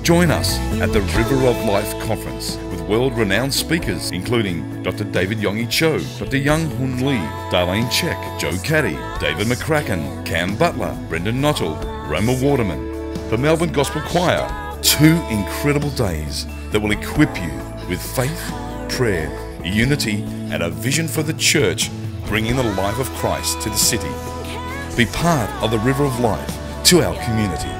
Join us at the River of Life Conference with world-renowned speakers including Dr. David Yonggi Cho, Dr. Young Hoon Lee, Darlene Check, Joe Caddy, David McCracken, Cam Butler, Brendan Nottle, Roma Waterman, the Melbourne Gospel Choir. 2 incredible days that will equip you with faith, prayer, unity and a vision for the church, bringing the life of Christ to the city. Be part of the River of Life to our community.